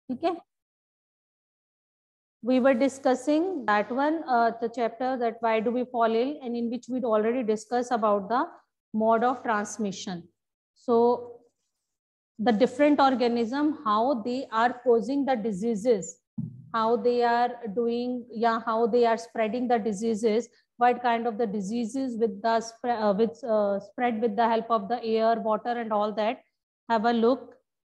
ठीक है. We were discussing that one, the chapter that why do we fall ill, and in which we'd already discussed about the mode of transmission. So the different organism, how they are causing the diseases, how they are doing, how they are spreading the diseases, what kind of the diseases with the spread with the help of the air, water and all that. Have a look.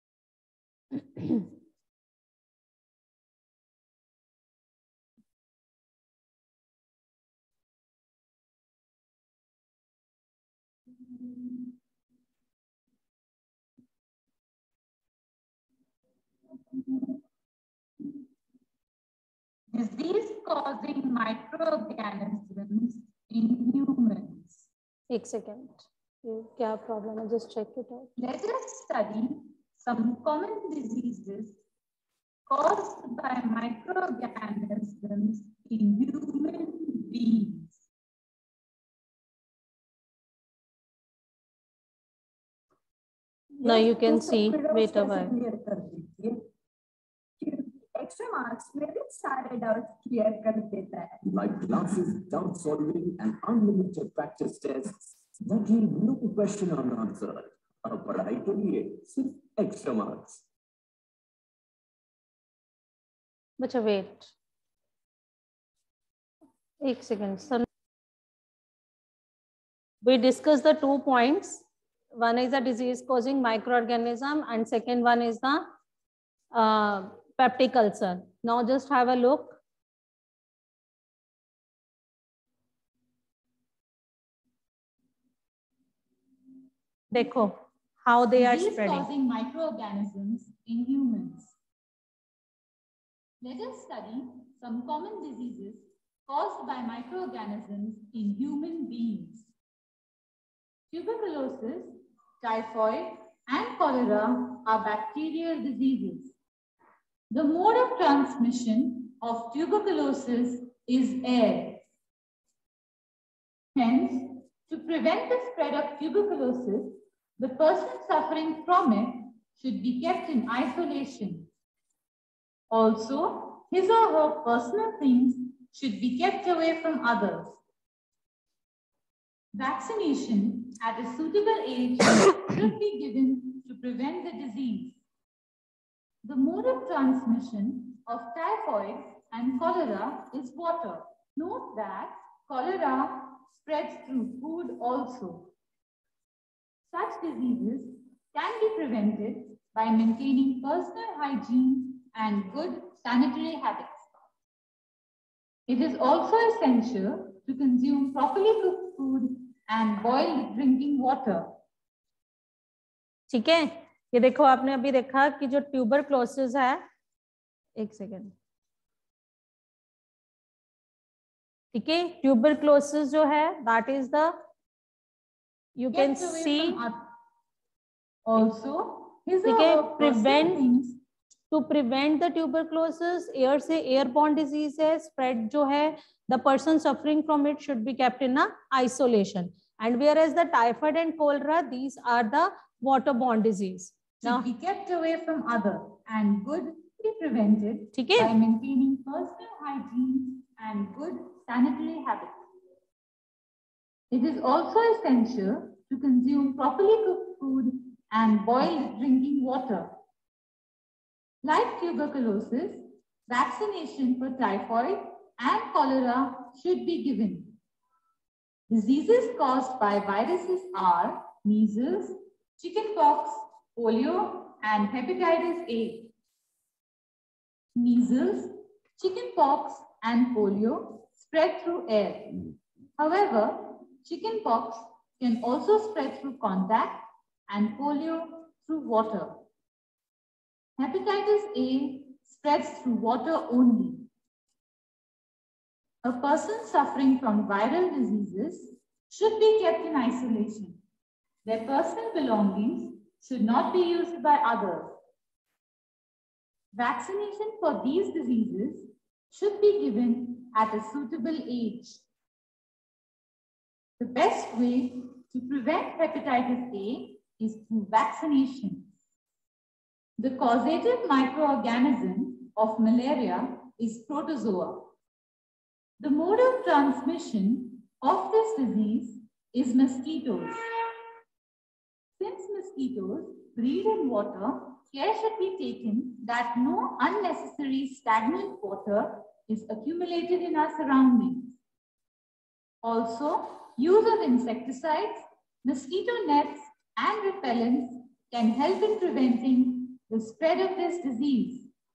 Disease causing microorganisms in humans. एक second, ये क्या problem है, just check it out. Let us study some common diseases caused by microorganisms in human beings. Now you can see, wait a while. Extra marks में भी सारे doubts clear कर देता है. Like classes, doubt solving and unlimited practice tests that leave no question unanswered. और पढ़ाई के लिए सिर्फ extra marks. बच्चा wait. एक second sir. We discussed the 2 points. One is the disease causing microorganism and second one is the peptic ulcer. Now just have a look. देखो how they are Disease spreading. causing microorganisms in humans. Let us study some common diseases caused by microorganisms in human beings. Tuberculosis, typhoid, and cholera are bacterial diseases. The mode of transmission of tuberculosis is air. Hence, to prevent the spread of tuberculosis, the person suffering from it should be kept in isolation. Also, his or her personal things should be kept away from others. Vaccination at a suitable age should be given to prevent the disease. The mode of transmission of typhoid and cholera is water. Note that cholera spreads through food also. Such diseases can be prevented by maintaining personal hygiene and good sanitary habits. It is also essential to consume properly cooked food and boiled drinking water. ठीक है, ये देखो आपने अभी देखा कि जो tuberculosis है, एक सेकेंड, ठीक है, ट्यूबरक्लोसिस जो है that is the, you can see also ठीक है, prevent, to prevent the tuberculosis, air से एयरबॉर्न डिजीज है, स्प्रेड जो है, the person suffering from it should be kept in isolation. And whereas the typhoid and cholera, these are the waterborne disease. Now, should be kept away from others and good be prevented by maintaining personal hygiene and good sanitary habits. It is also essential to consume properly cooked food and boiled drinking water. Like tuberculosis, vaccination for typhoid and cholera should be given. Diseases caused by viruses are measles, chickenpox, polio, and hepatitis A. Measles, chickenpox, and polio spread through air. However, chickenpox can also spread through contact and polio through water. Hepatitis A spreads through water only. A person suffering from viral diseases should be kept in isolation. Their personal belongings should not be used by others. Vaccination for these diseases should be given at a suitable age. The best way to prevent hepatitis A is through vaccination. The causative microorganism of malaria is protozoa. The mode of transmission of this disease is mosquitoes. Since mosquitoes breed in water, care should be taken that no unnecessary stagnant water is accumulated in our surroundings. Also, use of insecticides, mosquito nets, and repellents can help in preventing the spread of this disease.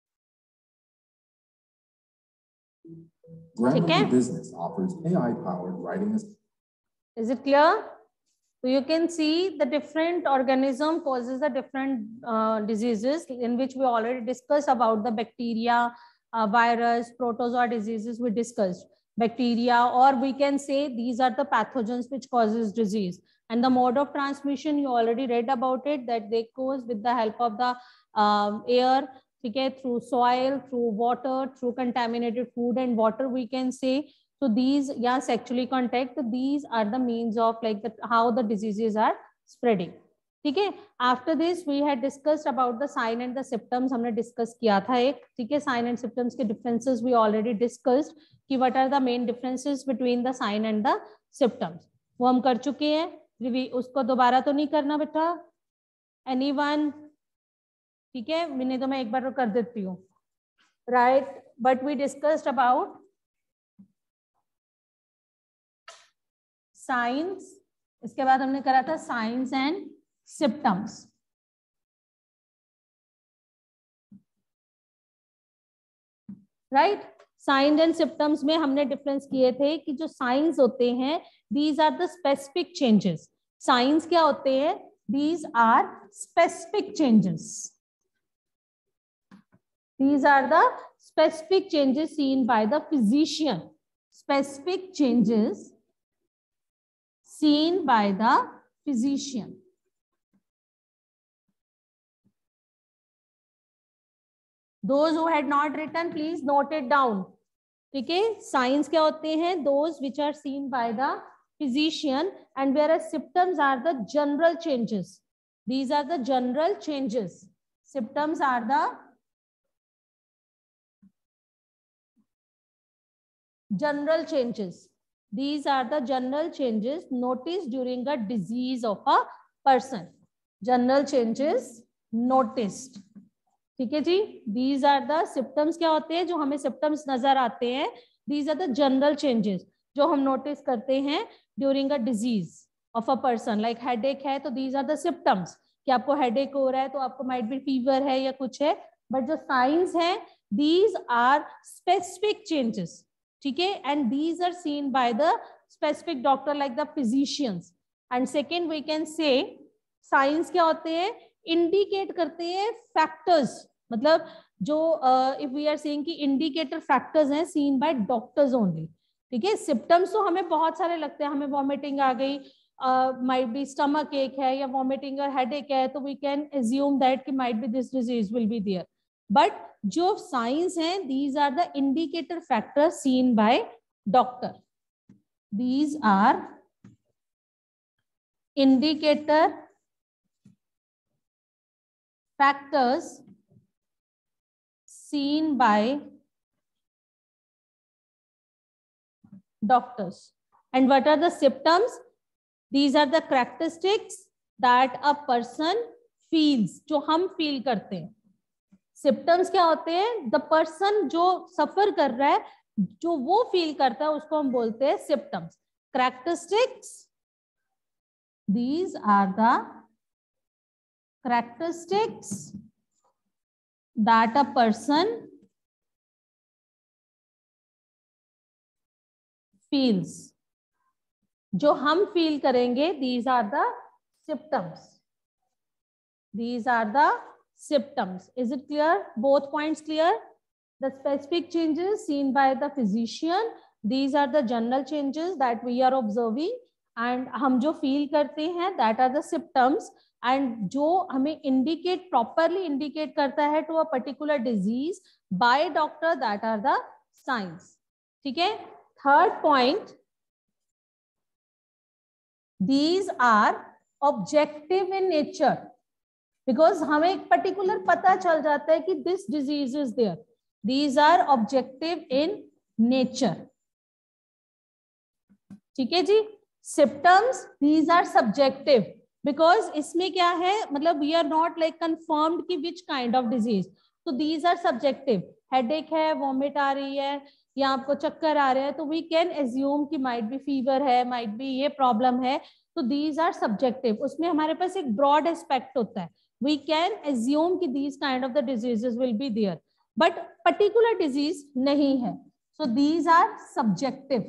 Grammarly Business offers AI-powered writing. Is it clear? So you can see the different organism causes the different diseases, in which we already discussed about the bacteria, virus, protozoa diseases we discussed. Bacteria, or we can say these are the pathogens which causes disease. And the mode of transmission, you already read about it, that they cause with the help of the air, okay, through soil, through water, through contaminated food and water, we can say. So these, yeah, sexually contact, these are the means of like how the diseases are spreading. Okay. After this, we had discussed about the sign and the symptoms. हमने discuss किया था एक, ठीक है, sign and symptoms के differences we already discussed कि what are the main differences between the sign and the symptoms. वो हम कर चुके हैं, उसको दोबारा तो नहीं करना बेटा, anyone? ठीक है, मैंने तो मैं एक बार कर देती हूँ, right? But we discussed about signs, इसके बाद हमने करा था signs and symptoms. Right? Signs and symptoms में हमने difference किए थे कि जो signs होते हैं, these are the specific changes. Signs क्या होते हैं? These are specific changes. These are the specific changes seen by the physician. Specific changes seen by the physician. Those who had not written, please note it down. ठीक है, signs क्या होते हैं? Those which are seen by the physician, and whereas symptoms are the general changes. These are the general changes. Symptoms are the general changes. These are the general changes noticed during a disease of a person. General changes noticed. ठीक है जी, these are the symptoms क्या होते हैं जो हमें symptoms नजर आते हैं. These are the general changes जो हम notice करते हैं during a disease of a person. Like headache है तो these are the symptoms कि आपको headache हो रहा है तो आपको might be fever है या कुछ है. But जो signs हैं, these are specific changes. ठीक है, and these are seen by the specific doctor like the physicians. And second we can say signs क्या होते हैं? इंडिकेट करते हैं फैक्टर्स, मतलब जो इफ वी आर सेइंग कि इंडिकेटर फैक्टर्स हैं सीन बाय डॉक्टर्स ओनली. ठीक है, सिम्टम्स तो हमें बहुत सारे लगते हैं, हमें वॉमिटिंग आ गई, माइट बी स्टमक एक है या वॉमिटिंग और हेडेक है, तो वी कैन एज्यूम दैट कि might be this disease will be there. But जो साइंस हैं, these are the indicator factors seen by doctor. These are indicator factors seen by doctors. And what are the symptoms? These are the characteristics that a person feels, जो हम feel करते हैं. Symptoms क्या होते हैं? The person जो suffer कर रहा है, जो वो feel करता है, उसको हम बोलते हैं symptoms. Characteristics, these are the characteristics that a person feels. जो हम feel करेंगे, these are the symptoms. These are the symptoms. Is it clear? Both points clear? The specific changes seen by the physician, these are the general changes that we are observing, and हम जो feel करते हैं, that are the symptoms. And जो हमें indicate, properly indicate करता है to a particular disease by doctor, that are the signs. ठीक है? Third point, these are objective in nature. Because हमें एक पर्टिकुलर पता चल जाता है कि this disease is there. These are objective in nature. ठीक है जी. Symptoms, these are subjective, because इसमें क्या है, मतलब we are not like confirmed कि विच काइंड ऑफ डिजीज. तो दीज आर सब्जेक्टिव. हेडेक है, वॉमिट आ रही है, या आपको चक्कर आ रहे हैं, तो वी कैन एज्यूम कि माइट बी फीवर है, माइट बी ये प्रॉब्लम है. तो दीज आर सब्जेक्टिव. उसमें हमारे पास एक ब्रॉड एस्पेक्ट होता है. वी कैन एज्यूम कि these kind of the diseases will be there, but particular disease नहीं है. So these are subjective.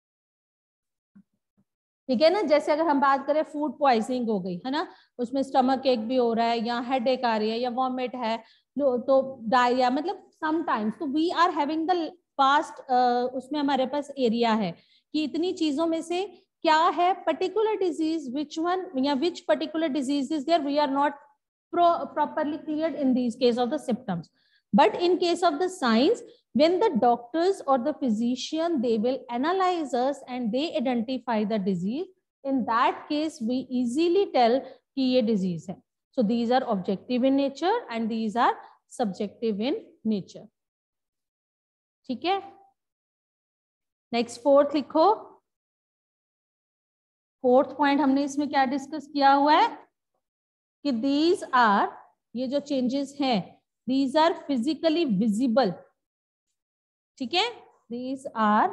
ठीक है ना. जैसे अगर हम बात करें फूड पॉइजनिंग हो गई है ना, उसमें स्टमक एक भी हो रहा है, या हेडेक आ रही है, या वॉमिट है, तो डायरिया, मतलब समटाइम्स. तो we are having the past, उसमें हमारे पास एरिया है कि इतनी चीजों में से क्या है पर्टिकुलर डिजीज, विच वन या which particular disease is there, we are not properly cleared in these case of the symptoms. But in case of the signs, when the doctors or the physician, they will analyze us and they identify the disease, in that case we easily tell कि ये disease है. So these are objective in nature and these are subjective in nature. ठीक है. Next fourth लिखो. Fourth point हमने इसमें क्या discuss किया हुआ है कि these are, ये जो चेंजेस हैं, these are physically visible. ठीक है. These are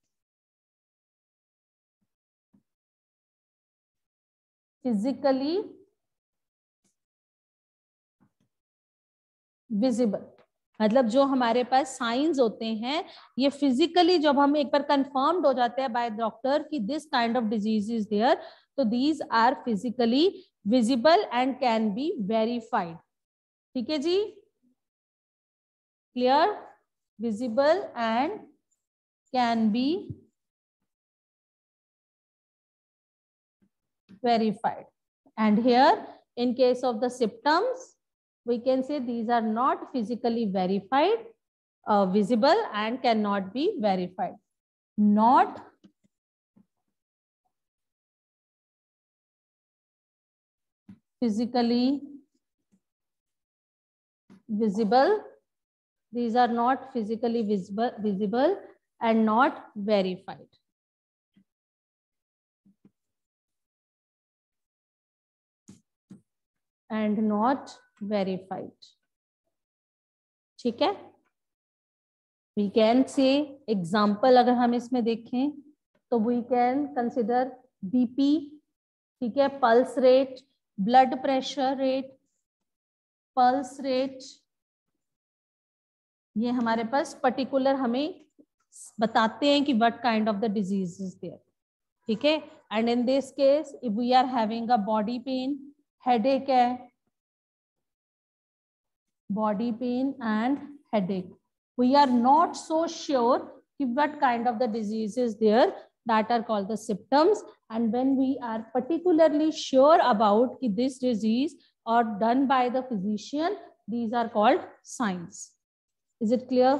physically visible. मतलब जो हमारे पास साइंस होते हैं, ये फिजिकली जब हम एक बार कंफर्म्ड हो जाते हैं बाय डॉक्टर कि this kind of disease is there, तो these are physically visible and can be verified. ठीक है जी. Clear. Visible and can be verified. And here in case of the symptoms, we can say these are not physically verified, visible and cannot be verified. Not physically visible. These are not physically visible and not verified. And not verified. ठीक है. We can say example अगर हम इसमें देखें तो we can consider BP. ठीक है. Pulse rate, blood pressure rate, pulse rate, ये हमारे पास पर्टिकुलर हमें बताते हैं कि what kind of the disease is there. ठीक है. And in this case if we are having a body pain, headache है, body pain and headache, we are not so sure what kind of the disease is there, that are called the symptoms. And when we are particularly sure about this disease or done by the physician, these are called signs. Is it clear?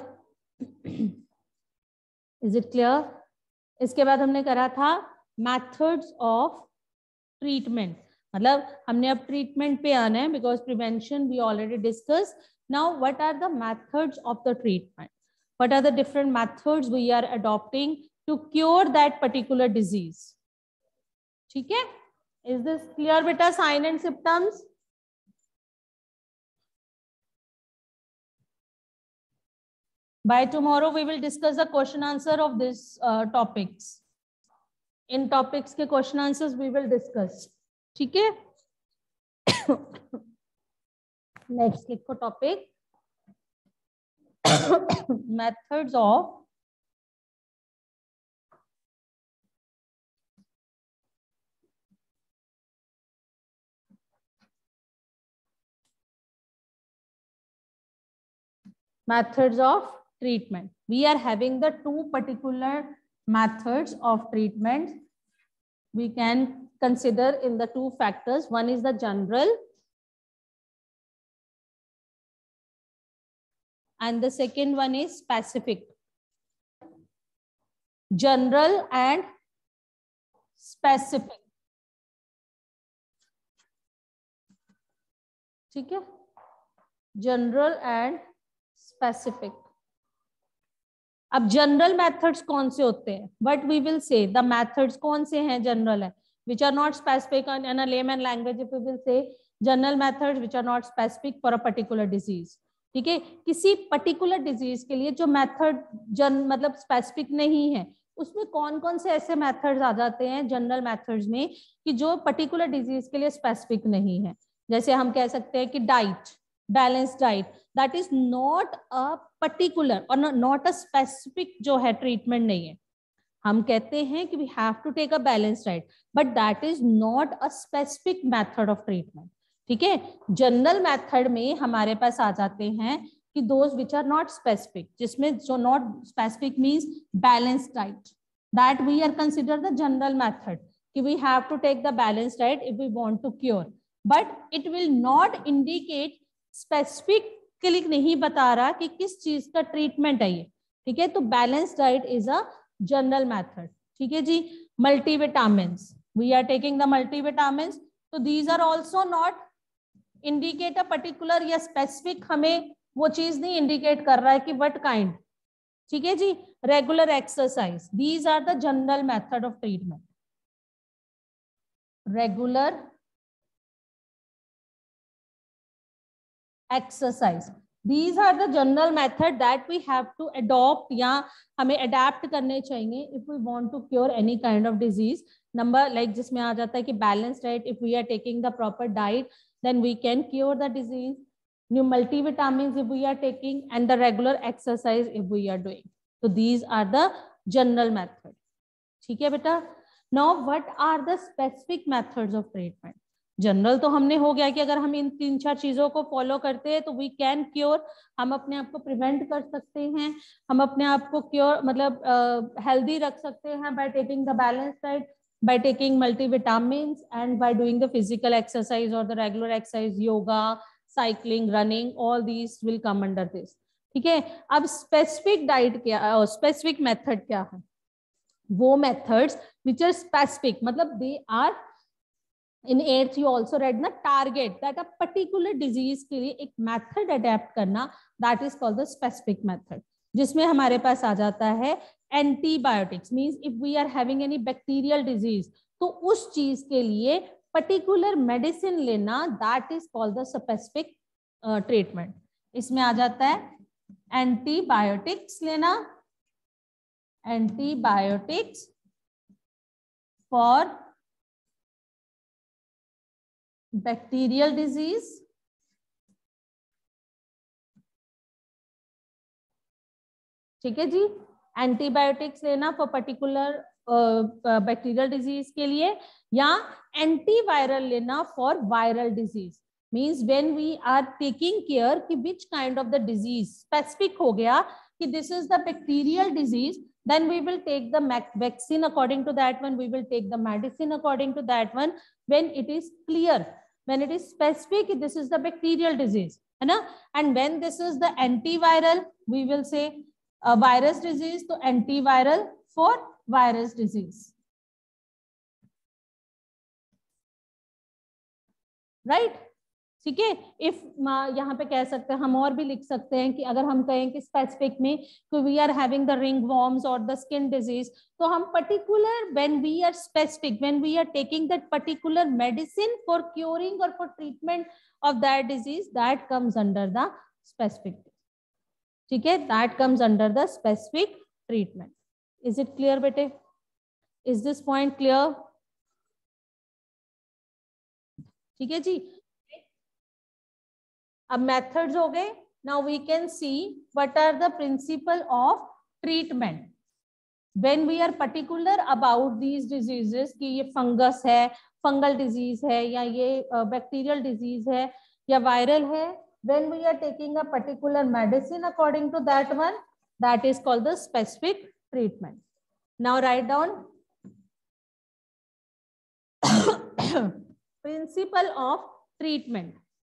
Is it clear? इसके बाद हमने करा था methods of treatment. मतलब हमने अब treatment पे आना है, because prevention we already discuss. Now what are the methods of the treatment, what are the different methods we are adopting to cure that particular disease. ठीक है. इज दिस क्लियर बेटा? Sign and symptoms. By tomorrow we will discuss the question answer of this topics. In topics के question answers we will discuss. ठीक है. Next लिखो topic methods of treatment. We are having the two particular methods of treatment. We can consider in the two factors. One is the general and the second one is specific. General and specific. ठीक है, general and specific. अब general methods कौन से होते हैं? What we will say the methods कौन से हैं जनरल है, which are not specific in a layman language if we will say general methods which are not specific for a particular disease। ठीक है, किसी पर्टिकुलर डिजीज के लिए जो मेथड मतलब स्पेसिफिक नहीं है, उसमें कौन कौन से ऐसे मेथड्स आ जाते हैं जनरल मेथड्स में कि जो पर्टिकुलर डिजीज के लिए स्पेसिफिक नहीं है। जैसे हम कह सकते हैं कि diet, balance diet, that is not a particular और नॉट अ स्पेसिफिक जो है ट्रीटमेंट नहीं है। हम कहते हैं कि we have to take a balance diet, but that is not a specific method of treatment. ठीक है, जनरल मेथड में हमारे पास आ जाते हैं कि those which are not specific, जिसमें जो not specific means balance diet, that we are consider the general method कि we have to take the balance diet if we want to cure, but it will not indicate specifically, नहीं बता रहा कि किस चीज का ट्रीटमेंट है ये। ठीक है, तो balance diet is a general method. ठीक है जी, multivitamins, we are taking the multivitamins, तो these are also not indicate a particular या स्पेसिफिक, हमें वो चीज नहीं इंडिकेट कर रहा है कि व्हाट काइंड। ठीक है जी, regular exercise, these are the general method of treatment. Regular exercise, these are the general method that we have to adopt या हमें adapt करने चाहिए if we want to cure any kind of disease। Number like जिसमें आ जाता है कि balance diet, if we are taking the proper diet then we can cure the disease, new multivitamins if we are taking, and the regular exercise if we are doing, so these are the general method। ठीक है बेटा, now what are the specific methods of treatment? General तो हमने हो गया कि अगर हम इन 3-4 चीजों को फॉलो करते हैं तो वी कैन क्योर, हम अपने आप को प्रिवेंट कर सकते हैं, हम अपने आप को क्योर मतलब हेल्दी रख सकते हैं by taking the balance diet, by taking multivitamins and by doing the physical exercise और the regular exercise, yoga, cycling, running, all these will come under this. ठीक है, अब स्पेसिफिक डाइट क्या, स्पेसिफिक मेथड क्या है? वो मेथड्स विच आर स्पेसिफिक, मतलब they are in 8th you also read na target that a particular disease के लिए एक method adapt करना, that is called the specific method, जिसमें हमारे पास आ जाता है antibiotics, means if we are having any bacterial disease तो उस चीज के लिए particular medicine लेना, that is called the specific treatment। इसमें आ जाता है antibiotics लेना, antibiotics for बैक्टीरियल डिजीज, ठीक है जी, एंटीबायोटिक्स लेना फॉर पर्टिकुलर बैक्टीरियल डिजीज के लिए, या एंटीवायरल लेना for viral disease. Means when we are taking care कि which kind of the disease, specific हो गया कि this is the bacterial disease, then we will take the vaccine according to that one, we will take the medicine according to that one, when it is clear, when it is specific this is the bacterial disease, है ना, and when this is the antiviral we will say virus disease, तो antiviral for virus disease, right? ठीक है, if यहाँ पे कह सकते हैं, हम और भी लिख सकते हैं कि अगर हम कहें कि स्पेसिफिक में तो we are having the ring worms और द स्किन डिजीज, तो हम particular when we are specific, when we are taking that particular medicine for curing और for treatment of that disease, that comes under the specific. ठीक है, that comes under the specific treatment. Is it clear बेटे? Is this point clear? ठीक है जी, अब methods हो गए। Now we can see what are the principle of treatment when we are particular about these diseases कि ये fungus है, फंगल डिजीज है, या ये बैक्टीरियल डिजीज है या वायरल है, when we are taking a particular medicine according to that one, that is called the specific treatment. Now right down principle of treatment.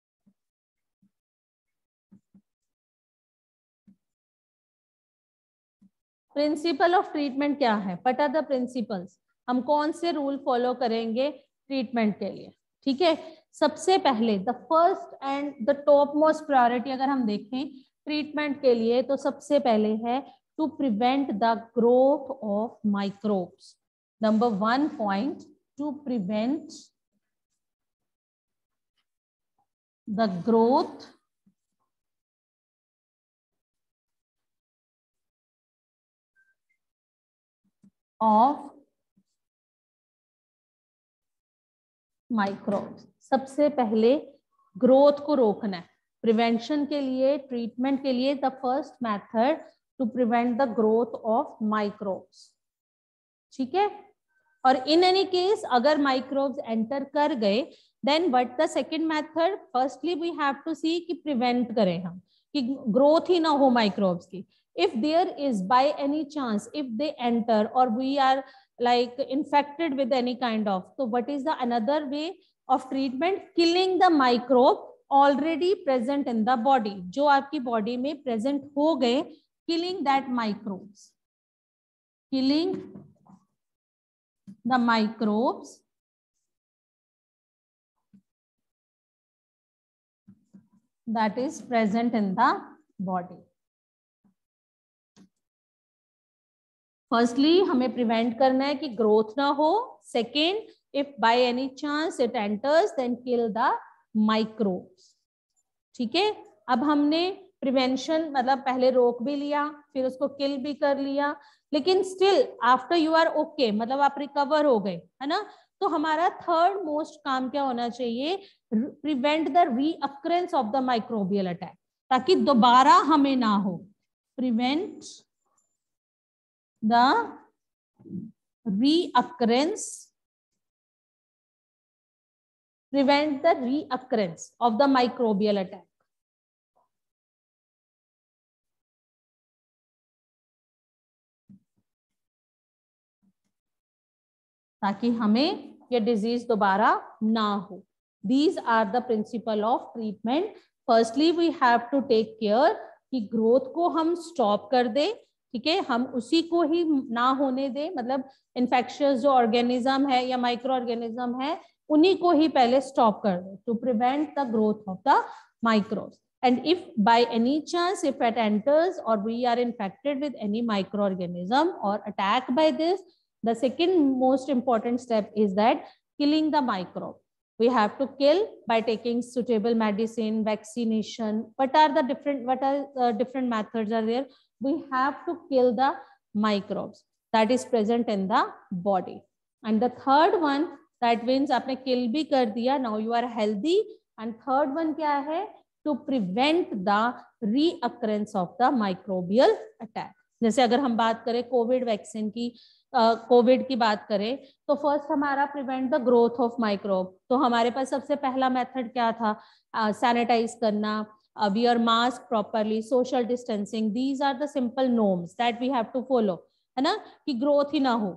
Principle of treatment क्या है? What are the principles? हम कौन से rule follow करेंगे treatment के लिए? ठीक है, सबसे पहले the first and the top most priority अगर हम देखें ट्रीटमेंट के लिए तो सबसे पहले है to prevent the growth of microbes. Number 1 point, to prevent the growth of microbes. सबसे पहले ग्रोथ को रोकना है. प्रिवेंशन के लिए, ट्रीटमेंट के लिए the first method to prevent the growth of microbes. ठीक है, और इन एनी केस अगर माइक्रोब्स एंटर कर गए then what the second method, firstly we have to see कि प्रिवेंट करें हम कि ग्रोथ ही ना हो माइक्रोब्स की. If there is by any chance if they enter और we are like infected with any kind of, so what is the another way of treatment? Killing the microbe already present in the body, जो आपकी body में present हो गए, killing that microbes, killing the microbes that is present in the body. Firstly हमें prevent करना है कि growth ना हो. Second, if by any chance it enters then kill the microbes. ठीक है, अब हमने प्रिवेंशन मतलब पहले रोक भी लिया, फिर उसको किल भी कर लिया, लेकिन still after you are okay, मतलब आप रिकवर हो गए, है ना, तो हमारा थर्ड मोस्ट काम क्या होना चाहिए? Prevent the reoccurrence of the microbial attack, ताकि दोबारा हमें ना हो. Prevent the reoccurrence, prevent the reoccurrence of the microbial attack. ताकि हमें ये डिजीज दोबारा ना हो. These are the principle of treatment. Firstly, we have to take care कि ग्रोथ को हम स्टॉप कर दें. ठीक है, हम उसी को ही ना होने दें, मतलब इन्फेक्शियस जो ऑर्गेनिज्म है या माइक्रो ऑर्गेनिज्म है उन्हीं को ही पहले स्टॉप कर दें to prevent the growth of the microbes. And if by any chance if it enters और we are infected with any micro organism और attack by this, the second most important step is that killing the microbe. We have to kill by taking suitable medicine, vaccination. What are the different methods are there? We have to kill the microbes that is present in the body. And the third one, that means आपने kill भी कर दिया, now you are healthy. And third one क्या है? To prevent the reoccurrence of the microbial attack. जैसे अगर हम बात करें कोविड वैक्सीन की, कोविड की बात करें तो फर्स्ट हमारा prevent the growth of microbe. तो हमारे पास सबसे पहला मेथड क्या था? सैनिटाइज करना, wear mask properly, social distancing. These are the simple norms that we have to follow, है ना, कि ग्रोथ ही ना हो,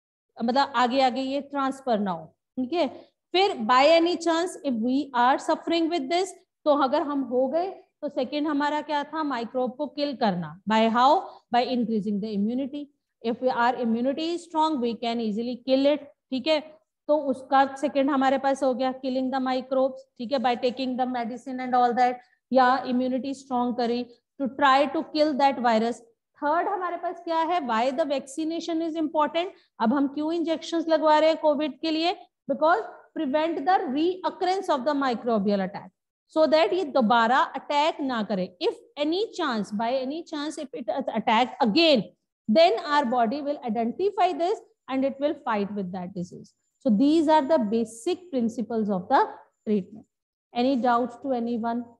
मतलब आगे आगे ये ट्रांसफर ना हो. ठीक है, फिर by any chance if we are suffering with this, तो अगर हम हो गए तो सेकेंड हमारा क्या था? माइक्रोब को किल करना. By how? By increasing the immunity. If our immunity is strong we can easily kill it. ठीक है, तो उसका सेकेंड हमारे पास हो गया किलिंग द माइक्रोब्स. ठीक है, by taking the medicine and all that, या इम्यूनिटी स्ट्रॉन्ग करी to try to kill that virus. Third हमारे पास क्या है? Why the vaccination is important. अब हम क्यों इंजेक्शंस लगवा रहे हैं कोविड के लिए? Because prevent the reoccurrence of the microbial attack, so that ये दोबारा अटैक ना करे. If any chance, by any chance if it attack again, then our body will identify this and it will fight with that disease. So these are the basic principles of the treatment. Any doubts to anyone?